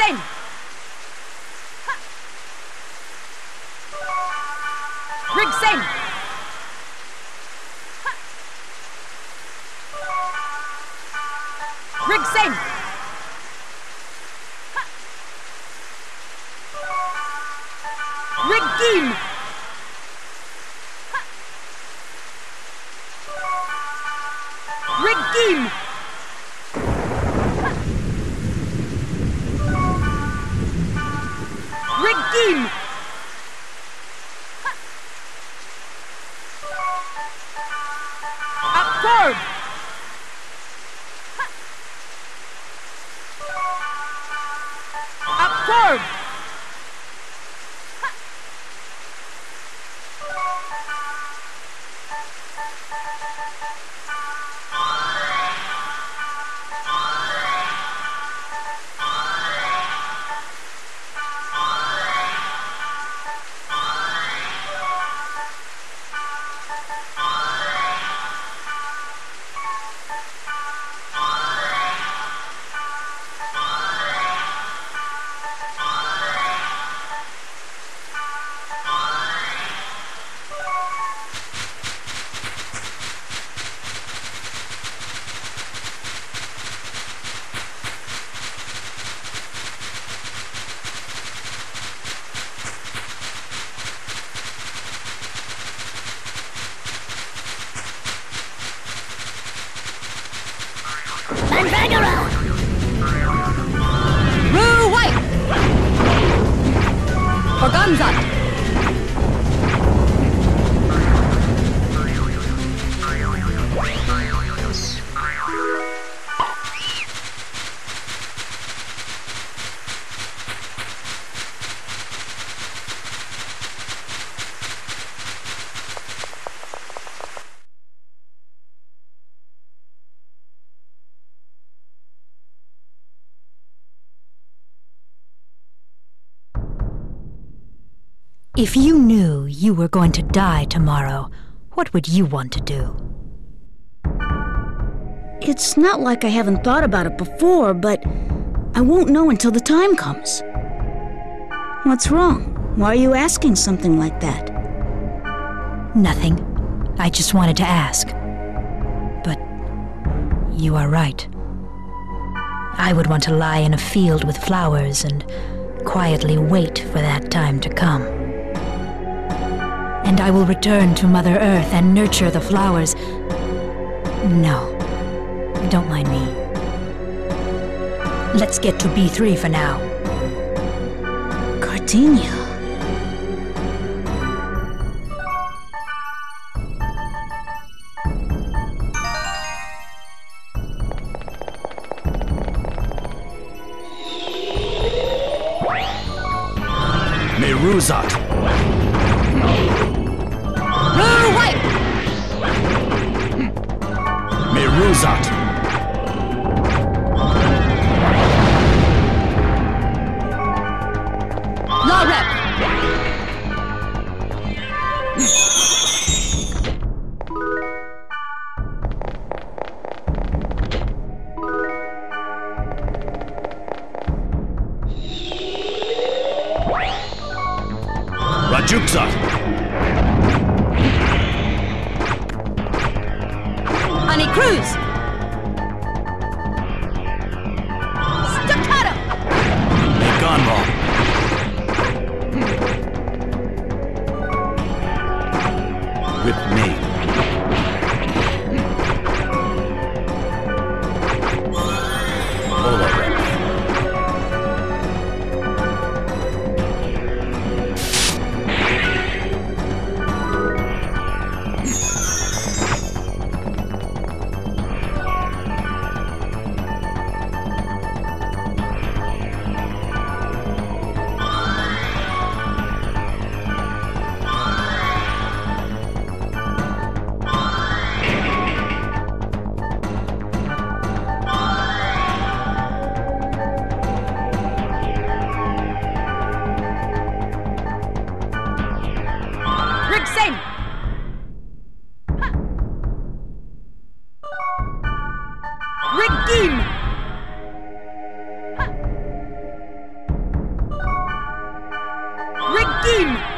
Rigsen! Rigsen! Rigsen! Riggim! Riggim! Riggim! Accord! Accord! Rue White! Organza! If you knew you were going to die tomorrow, what would you want to do? It's not like I haven't thought about it before, but I won't know until the time comes. What's wrong? Why are you asking something like that? Nothing. I just wanted to ask. But you are right. I would want to lie in a field with flowers and quietly wait for that time to come. And I will return to Mother Earth and nurture the flowers. No, don't mind me. Let's get to B3 for now. Gardenia. Meruzat! Rue White! Meruzat! La Rep! Rajuksa! Honey Cruz! Staccato! Gonral! With me. Ola Rep. Rigsen! Riggim! Regime!